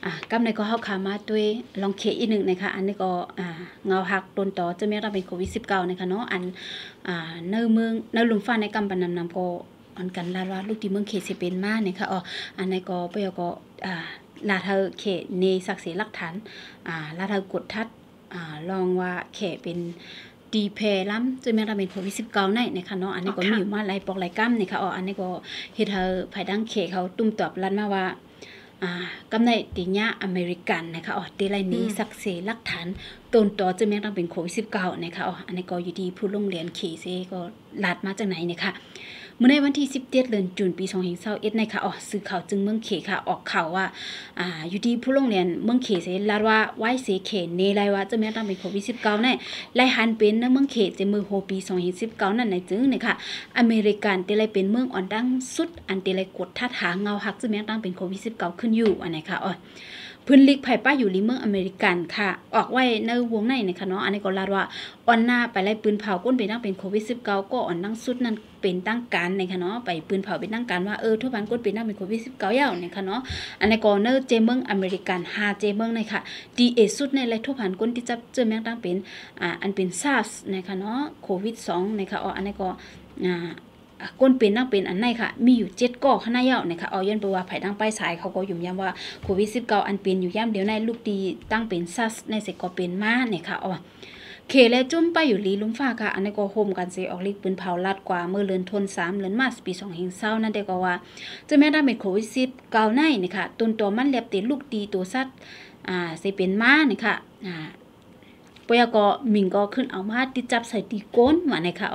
กำในก็เข้าขามาด้วยลองเคอีกหนึ่งนะคะอันนี้ก็เงาหักโดนต่อจะไม่ต้องเป็นโควิด19นะคะเนาะอันในเมืองในลุมฟ้าในกำปนำก็อันกันลาว่าลูกที่เมืองเขตสิเป็นมาเนี่ยค่ะอันนี้ก็ไปก็ลาเธอเขตในศักดิ์ศรีหลักฐานลาเธอกดทัดลองว่าเขตเป็นดีเพล้ำจะไม่ต้องเป็นโควิด19นะคะเนาะอันนี้ก็มีอยู่มาหลายปอกหลายกั้มนะคะอันนี้ก็เฮ็ดเธอภายดังเขตเขาตุ้มตอบรันมาว่ากำในติญาอเมริกันนะคะตีไรนี้ศักดิ์ศรีหลักฐานต้นต่อจะแม้ต้องเป็นโควิด19นะคะอันนี้ก็อยู่ดีผู้ลงเรียนขี่เซก็ลาดมาจากไหนนะคะเมื่อในวันที่17เดือนตุลาคมปี2021นะคะสื่อข่าวจึงเมืองเขค่ะออกข่าวว่าอยู่ดีผู้ลงเรียนเมืองเขเสลาดว่าไว้เสเขเนไลว่าจะแม้ต้องเป็นโควิด19นั่นไล่หันเป็นในเมืองเขจะมือโฮปี2019นั่นในจึงนะคะอเมริกันตีไรเป็นเมืองอ่อนดังสุดอันตีไรกดทัดหาเงาหักจะแม้ต้องเป็นโควิด19ขึ้นอยู่อันไหนค่ะพื้นลิกไผ่ป้าอยู่ริมเมืองอเมริกันค่ะออกไว้ในวงในนะคะเนาะอันนี้ก็ลาดว่าอ่อนหน้าไปไล่ปืนเผาก้นไปตั้งเป็นโควิด19ก็อ่อนดังสุดนั่นเป็นตั้งการนะคะเนาะไปปืนเผาเป็นตั้งการว่าทั่วบ้านก้นเป็นตั้งเป็นโควิด19ยาวนะคะเนาะอันนี้ก็เนอเจเมืองอเมริกัน5เจเมืองนะคะดีเอสุดในไรทั่วบ้านก้นที่จับเจอแม่งตั้งเป็นอันเป็นSARSนะคะเนาะโควิด2นะคะอันนี้ก็ก้นเป็นนั่งเป็นอันไหนค่ะมีอยู่7ก้อขนาดยาวนะคะย้อนไปว่าไผ่ดังป้ายสายเขาก็ยุ่มย้ำว่าโควิด19อันเป็นอยู่ย่ำเดียวในลูกดีตั้งเป็นSARSในเสกก็เป็นมาเนี่ยค่ะเคและจุ่มไปอยู่ลีลุมฟ้าค่ะอันนี้ก็โฮมกันเสออกลิกปืนเผาลัดกว่าเมื่อเดือนธันวาคมเดือนมาร์ชปี2020นั่นเด็กก็ว่าจะแม้ได้เป็นโควิด19ในนี่ค่ะต้นตัวมันเล็บติลูกดีตัวสัตว์สิเป็นมานี่ค่ะปยก็มิงก็ขึ้นเอามาติดจับใส่ตีก้นว่านี่ค่ะ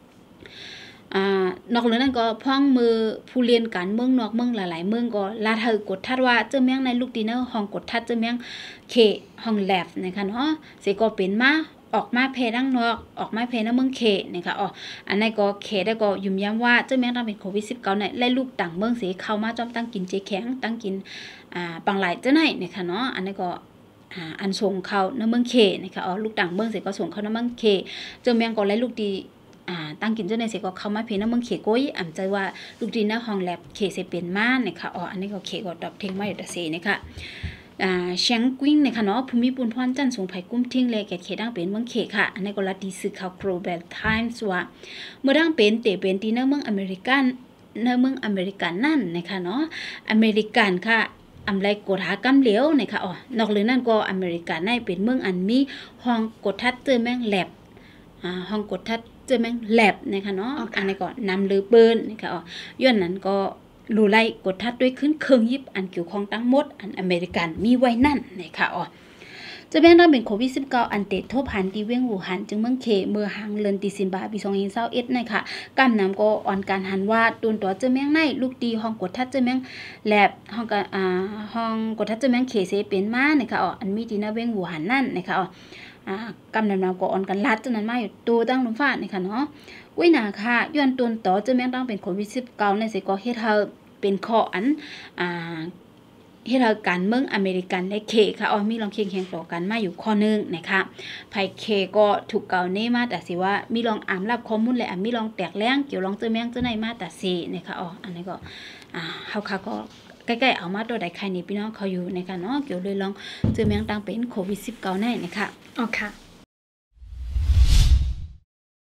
นอกเหนือนั้นก็พ้องมือผู้เรียนการเมืองนอกเมืองหลายๆเมืองก็ลาเธอกดทัดว่าเจ้าแมงในลูกดีเนอร์ห้องกดทัดเจ้าแมงเคห้องแลบนะคะเนาะสิก็เป็นมาออกมาเพดังนอกออกมาเพนะเมืองเคนะคะอันนี้ก็เคได้ก็ยุ่มย้ำว่าเจ้าแมงต้องเป็นโควิด19เนี่ยไล่ลูกต่างเมืองสิเข้ามาจอมตั้งกินเจแข็งตั้งกินปังหลายเจ้าไหนนะคะเนาะอันนี้ก็อันส่งเข้าในเมืองเคนะคะลูกต่างเมืองสิก็ส่งเข้าในเมืองเคเจ้าแมงก็ไล่ลูกดีตั้งกินเจ้าในเสก็เข้ามาเพนะเมืองเขก้อยใจว่าลูกดีนะห้องแลบเขเสเป็นม่านนะคะอันนี้ก็เขก็ตอบเทงมาอยู่แต่เสนะคะเชียงกุ้งนะคะเนาะภูมิปุณพรจันทร์สงไผ่กุ้มทิ้งเลยแกเขดังเป็นเมืองเขค่ะอันนี้ก็ลัดดีสื่อข่าว Global Times ว่าเมื่อดังเป็นเตเป็นที่ในเมืองอเมริกันในเมืองอเมริกันนั่นนะคะเนาะอเมริกันค่ะอำไรกดหากำเหลวนะคะนอกเลยนั่นก็อเมริกันในเป็นเมืองอันมีห้องกดทัดเจอแม่งแลบห้องกดทัดเจอแม่งแลบนะคะเนาะอันนี้ก็นำลือเปิ้นนะคะย้อนนั้นก็รูไล่กดทัดด้วยขึ้นเครื่องยิบอันเกี่ยวข้องทั้งหมดอันอเมริกันมีไว้นั่นนะคะจะแม้ต้องเป็นโควิด19อันเตทบหันที่เวียงหูหันจึงเมืองเคเมื่อหังเดือนตุลาคมปี2021นะคะกำนำก็อ่อนการหันว่าตุนตัวเจอแมงในลูกดีห้องกดทัดเจอแมงแลบห้องห้องกดทัดเจอแมงเคเสเป็นมานะคะอันมีที่หน้าเวียงหูหันนั่นนะคะกำนำก็อ่อนกันลัดจนนั้นมาอยู่ตัวตั้งลมฟ้านะคะเนาะวินาค่ะย้อนตุนต่อเจอแมงต้องเป็นโควิด19ในสิก็เฮ็ดเฮาเป็นข้ออันเฮ็ดให้การเมืองอเมริกันและเคค่ะมีลองเคียงแข่งต่อกันมาอยู่ข้อนึงนะคะไผเคก็ถูกเก่าเนมาแต่สิว่ามีลองอ่านรับข้อมูลและมีลองแตกแรงเกี่ยวลองเจอแมงเจอไหนมาแต่สินะคะอันนี้ก็เฮาค่ะก็ใกล้ๆเอามาตัวใดใครนี่พี่น้องเขาอยู่นะคะเนาะเกี่ยวเลยลองเจอแมงตั้งเป็นโควิด19แน่นะคะค่ะ